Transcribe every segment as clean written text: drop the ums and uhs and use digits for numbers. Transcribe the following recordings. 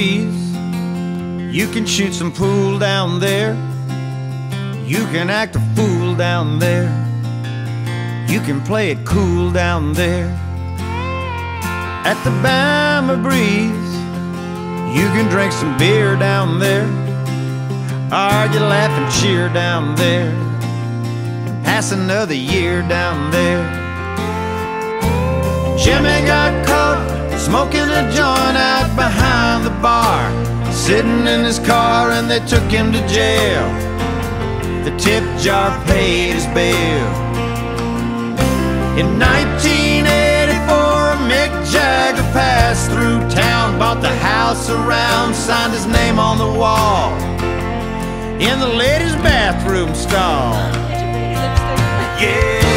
breeze. You can shoot some pool down there. You can act a fool down there. You can play it cool down there. At the Bama breeze, you can drink some beer down there. Argue, laugh, and cheer down there. Pass another year down there. Jimmy got caught smoking a joint out behind the bar, sitting in his car, and they took him to jail. The tip jar paid his bail. In 1984, Mick Jagger passed through town, bought the house around, signed his name on the wall in the ladies' bathroom stall. Yeah.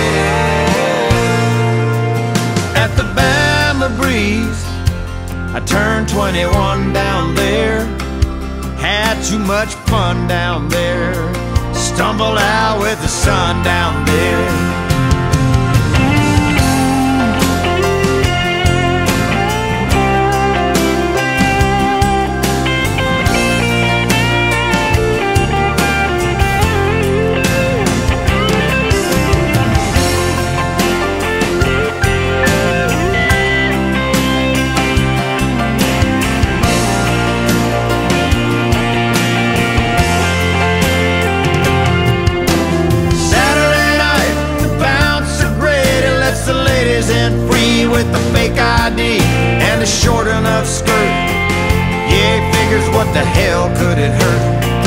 At the Bama breeze, I turned 21 down there. Had too much fun down there. Stumbled out with the sun down there. With a fake ID and a short enough skirt. Yeah, he figures what the hell could it hurt?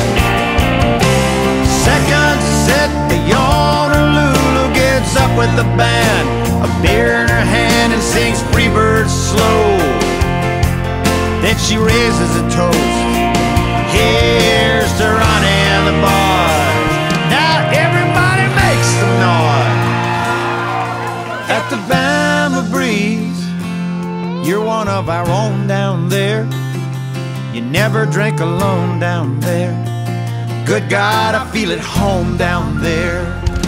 Second set, the yawner Lulu gets up with the band, a beer in her hand, and sings Freebird slow. Then she raises a toast. Here's to Ronnie and the boys. Now everybody makes some noise. At the Bama breeze, you're one of our own down there. You never drink alone down there. Good God, I feel at home down there.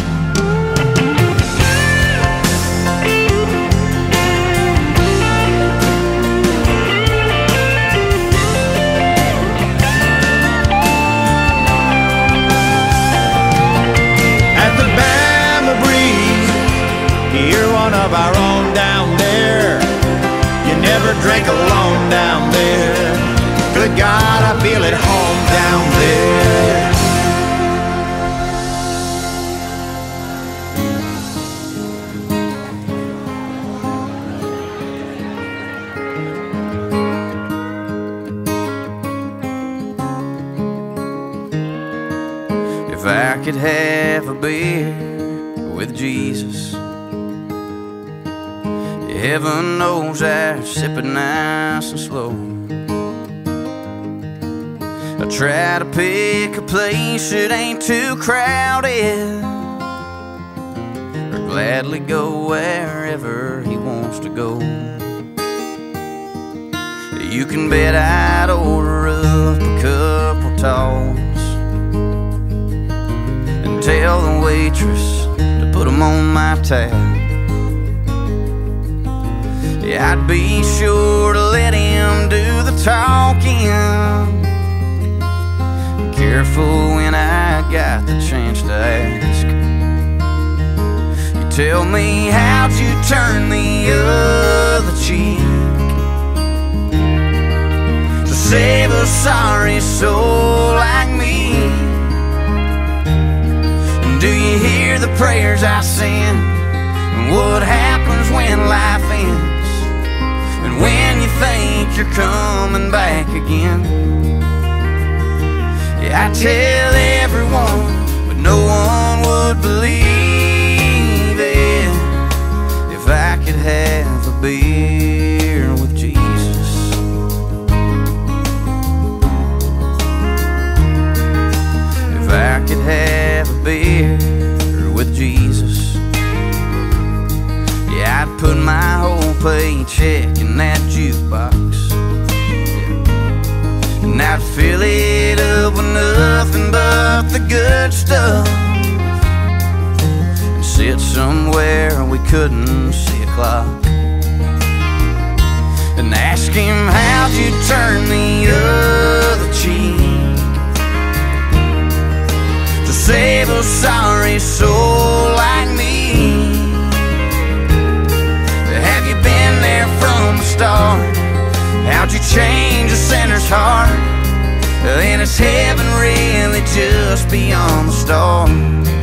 At the Bama breeze, you're one of our own down there. You never drink alone down there. Good God, I feel at home down there. If I could have a beer with Jesus, heaven knows I'd sip it nice and slow. I try to pick a place that ain't too crowded, or gladly go wherever he wants to go. You can bet I'd order up a couple talls and tell the waitress to put them on my tab. Yeah, I'd be sure to let him do the talking. Careful when I got the chance to ask. You tell me, how'd you turn the other cheek to save a sorry soul like me? And do you hear the prayers I send? And what happens when life ends? And when you think you're coming back again? Yeah, I tell everyone, but no one would believe it. If I could have a beer with Jesus, if I could have a beer with Jesus, yeah, I'd put my whole paycheck in that jukebox, and I'd fill it up with nothing but the good stuff, and sit somewhere we couldn't see a clock, and ask him how'd you turn the other cheek to save a sorry soul like me. Have you been there from the start? How'd you change a sinner's heart? And is heaven really just beyond the stars?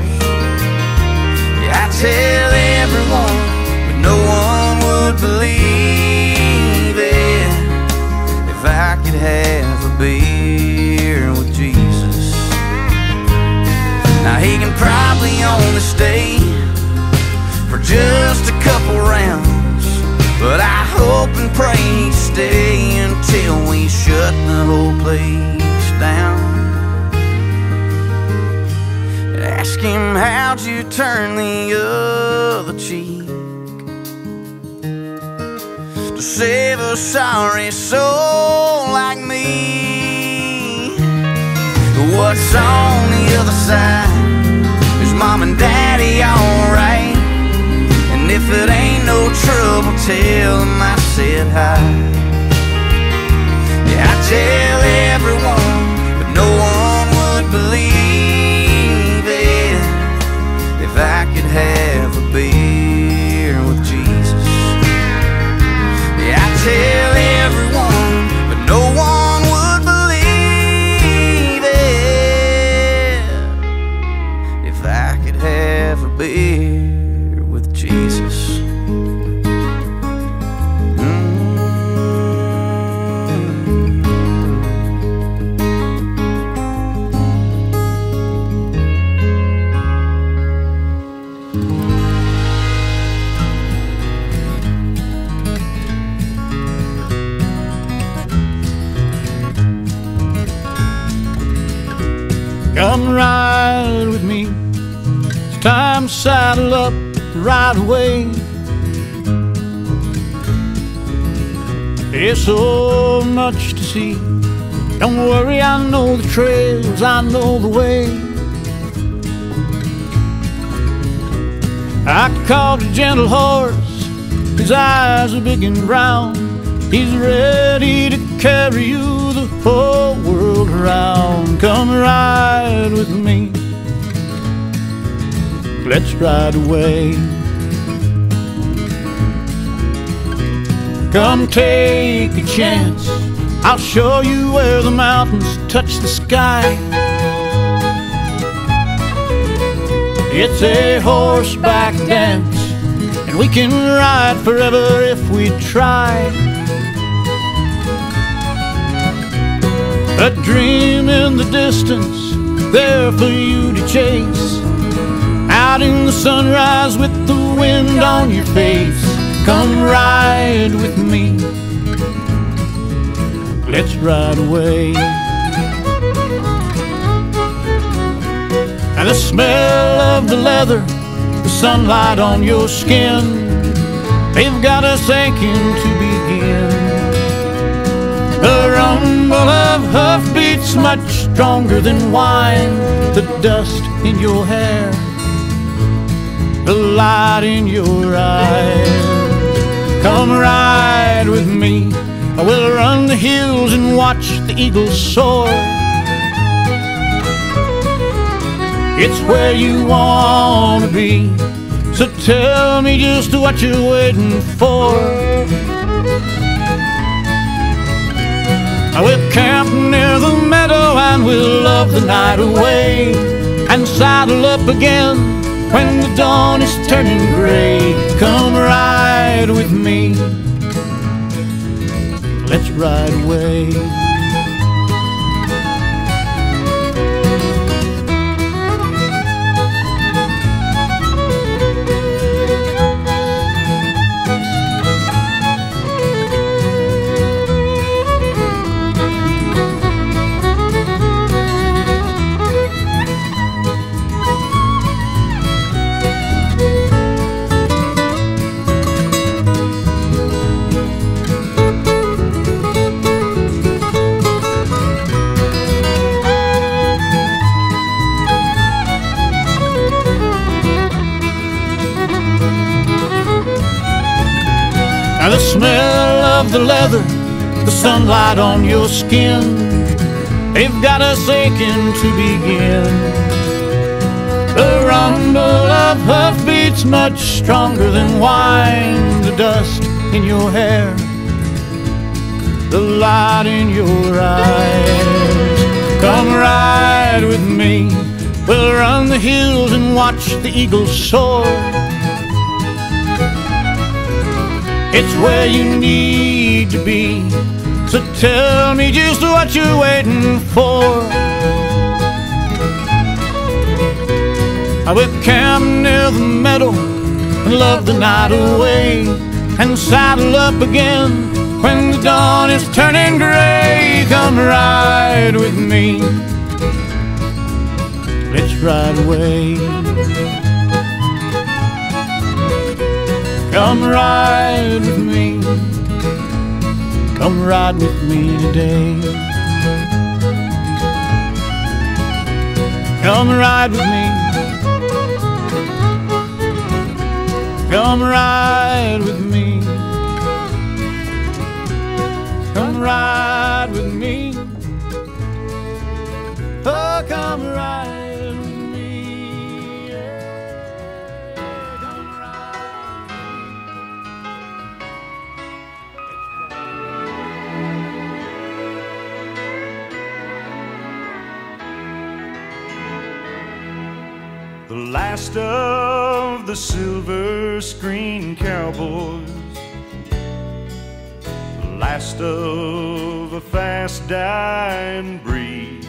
Yeah, I tell everyone, but no one would believe it if I could have a beer with Jesus. Now he can probably only stay for just a couple rounds, but I hope and pray he'd stay until we shut the whole place down. Ask him how'd you turn the other cheek to save a sorry soul like me. What's on the other side? Is mom and daddy alright? And if it ain't no trouble, tell them I said hi. Yeah, I tell everyone, but no one would believe it if I could have a beer with Jesus. Yeah, I tell everyone, but no one would believe it if I could have a beer with Jesus. Come ride with me, it's time to saddle up right away. There's so much to see. Don't worry, I know the trails, I know the way. I called a gentle horse, his eyes are big and brown. He's ready to carry you the whole world around. Come ride with me, let's ride away. Come take a chance, I'll show you where the mountains touch the sky. It's a horseback dance, and we can ride forever if we try. A dream in the distance, there for you to chase. Out in the sunrise with the wind on your face. Come ride with me, let's ride away. And the smell of the leather, the sunlight on your skin, they've got us aching to begin. The rumble of hoofbeats much stronger than wine. The dust in your hair, the light in your eyes. Come ride with me, I will run the hills and watch the eagles soar. It's where you want to be, so tell me just what you're waiting for. We'll camp near the meadow and we'll love the night away, and saddle up again when the dawn is turning gray. Come ride with me, let's ride away. The smell of of the leather, the sunlight on your skin, they've got us aching to begin. The rumble of hoofbeats much stronger than wine, the dust in your hair, the light in your eyes. Come ride with me, we'll run the hills and watch the eagles soar. It's where you need to be, so tell me just what you're waiting for. I will camp near the meadow and love the night away, and saddle up again when the dawn is turning gray. Come ride with me, let's ride away. Come ride with me, come ride with me today. Come ride with me, come ride with me, come ride with me, oh come ride with me, yeah. Come ride. The last of the silver screen cowboys, the last of a fast dying breed.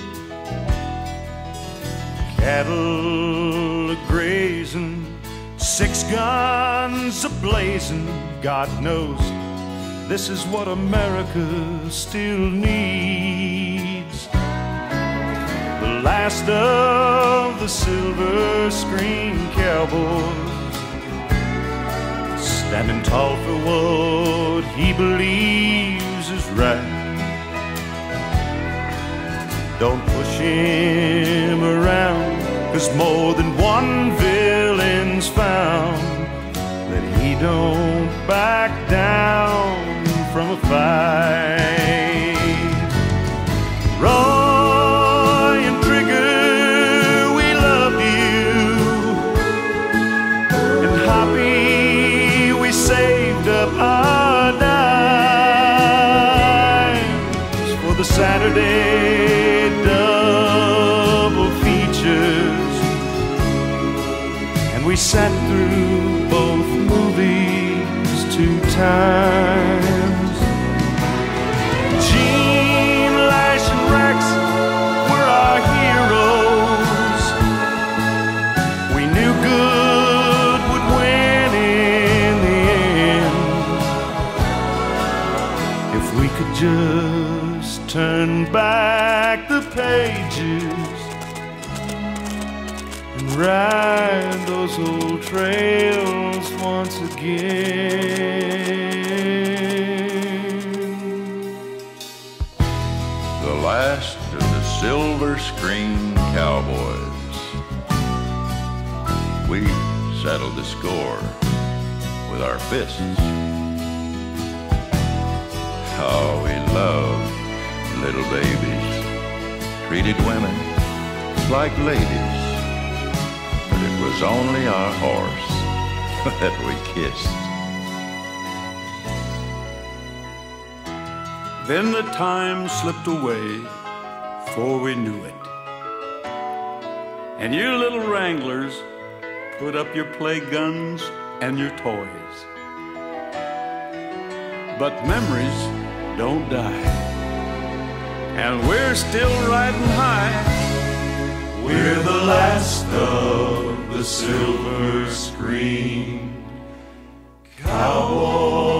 Cattle a-grazing, 6 guns a-blazing. God knows this is what America still needs. The last of the silver screen cowboys, standing tall for what he believes is right. Don't push him around, 'cause more than one villain's found that he don't back down from a fight. Roy and Trigger, we love you, and Hoppy, we saved up our dimes for the Saturday double features, and we sat through both movies 2 times. Gene, Lash, and Rex were our heroes. We knew good would win in the end, if we could just turn back the pages and ride those old trails once again. The last of the silver screen cowboys. We settled the score with our fists. Oh, we loved little babies, treated women like ladies, but it was only our horse that we kissed. Then the time slipped away before we knew it, and you little wranglers put up your play guns and your toys. But memories don't die, and we're still riding high. We're the last of the silver screen cowboys.